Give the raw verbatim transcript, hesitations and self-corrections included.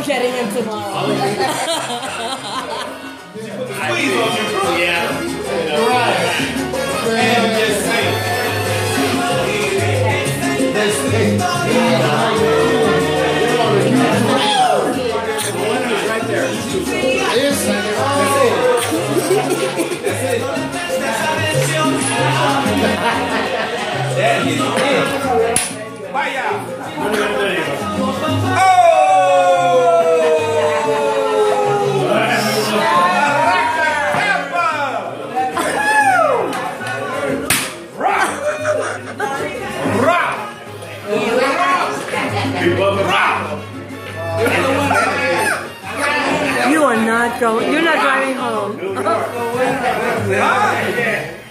getting him tomorrow. Squeeze on your crew. Yeah. Right. And just say. Let's say. The winner is right there. Yes. That's it. There he is. Vaya. Oh! You are not going. You're not driving home.